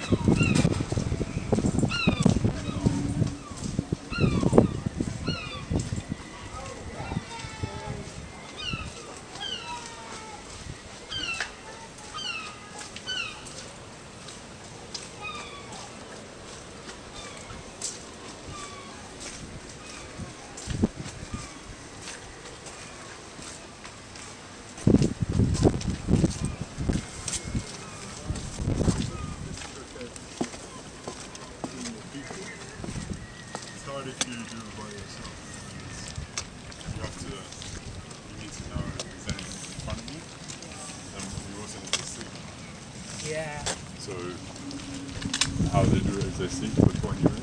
If you do it by yourself, you need to know exactly what's in front of you, and you also need to see. Yeah. So how they do it is they see which one you're in.